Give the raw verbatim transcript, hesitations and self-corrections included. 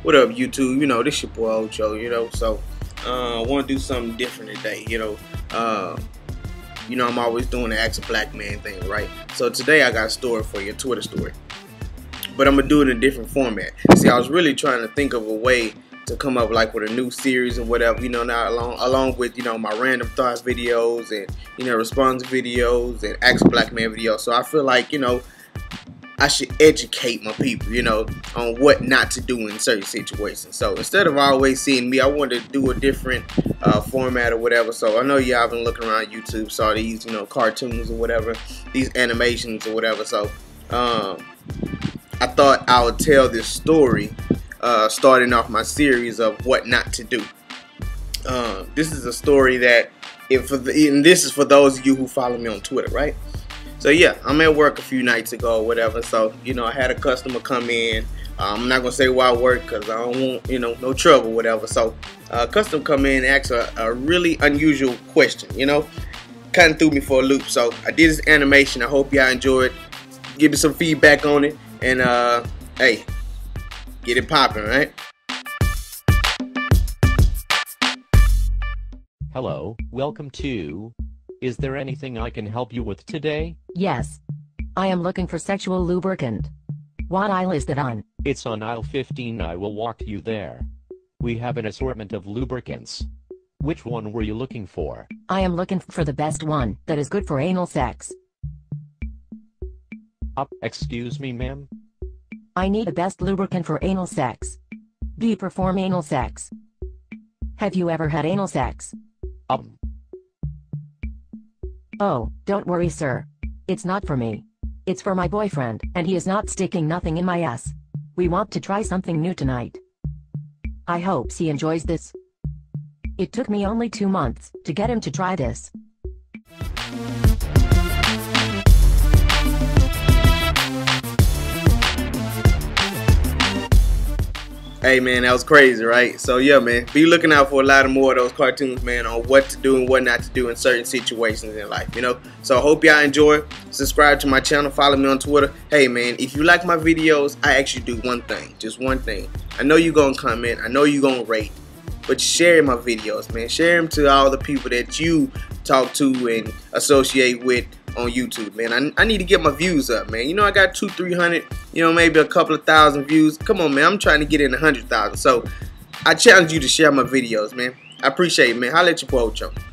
What up, YouTube? You know, this your boy Ocho, you know, so uh, I want to do something different today, you know. Uh, you know, I'm always doing the Ask a Black Man thing, right? So today I got a story for you, a Twitter story. But I'm going to do it in a different format. See, I was really trying to think of a way to come up like with a new series and whatever, you know, now along along with, you know, my random thoughts videos and, you know, response videos and Ask a Black Man videos. So I feel like, you know, I should educate my people, you know, on what not to do in certain situations. So instead of always seeing me, I wanted to do a different uh, format or whatever. So I know y'all been looking around YouTube, saw these, you know, cartoons or whatever, these animations or whatever. So um, I thought I would tell this story, uh, starting off my series of what not to do. Uh, this is a story that, if for the, and this is for those of you who follow me on Twitter, right? So yeah, I'm at work a few nights ago or whatever, so, you know, I had a customer come in. uh, I'm not going to say where I work because I don't want, you know, no trouble, whatever. So a uh, customer come in and asked a, a really unusual question, you know, kind of threw me for a loop. So I did this animation. I hope y'all enjoyed. Give me some feedback on it, and uh, hey, get it popping, right? Hello, welcome to... Is there anything I can help you with today? Yes. I am looking for sexual lubricant. What aisle is that on? It's on aisle fifteen. I will walk you there. We have an assortment of lubricants. Which one were you looking for? I am looking for the best one that is good for anal sex. Up, excuse me, ma'am? I need the best lubricant for anal sex. Do you perform anal sex? Have you ever had anal sex? Um. Oh, don't worry, sir. It's not for me. It's for my boyfriend, and he is not sticking nothing in my ass. We want to try something new tonight. I hope he enjoys this. It took me only two months to get him to try this. Hey man, that was crazy, right? So yeah, man, be looking out for a lot of more of those cartoons, man, on what to do and what not to do in certain situations in life, you know? So I hope y'all enjoy. Subscribe to my channel, follow me on Twitter. Hey man, if you like my videos, I actually do one thing, just one thing. I know you're gonna comment, I know you're gonna rate, but share my videos, man. Share them to all the people that you talk to and associate with on YouTube, man. I, I need to get my views up, man. You know, I got two, three hundred, you know, maybe a couple of thousand views. Come on, man. I'm trying to get in a hundred thousand. So I challenge you to share my videos, man. I appreciate it, man. Holla at your boy, Ocho.